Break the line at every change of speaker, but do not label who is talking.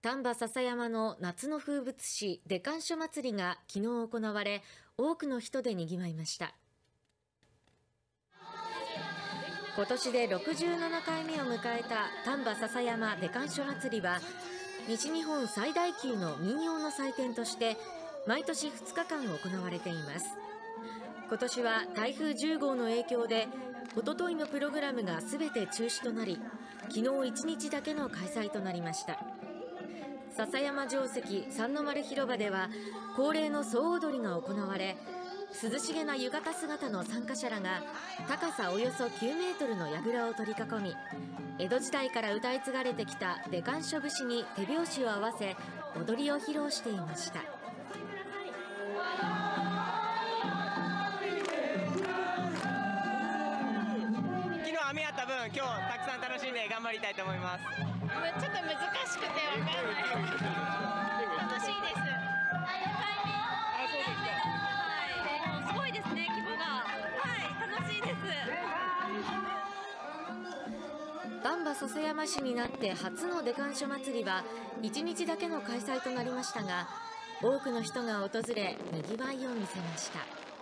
丹波篠山の夏の風物詩出甘書祭りが昨日行われ、多くの人で賑わいました。今年で67回目を迎えた丹波篠山出甘書祭りは、西日本最大級の民謡の祭典として毎年2日間行われています。今年は台風10号の影響でおとといのプログラムがすべて中止となり、昨日1日だけの開催となりました。篠山城跡三の丸広場では恒例の総踊りが行われ、涼しげな浴衣姿の参加者らが高さおよそ9メートルの櫓を取り囲み、江戸時代から歌い継がれてきた出甘書節に手拍子を合わせ踊りを披露していました。
雨やった分、今日たくさん楽しんで頑張りたいと思います。
ちょっと難しくて分かんない楽しいです。2回目はい、すごいですね、規模が。はい、楽しいです。
丹波篠山市になって初の出甘書祭りは1日だけの開催となりましたが、多くの人が訪れ、にぎわいを見せました。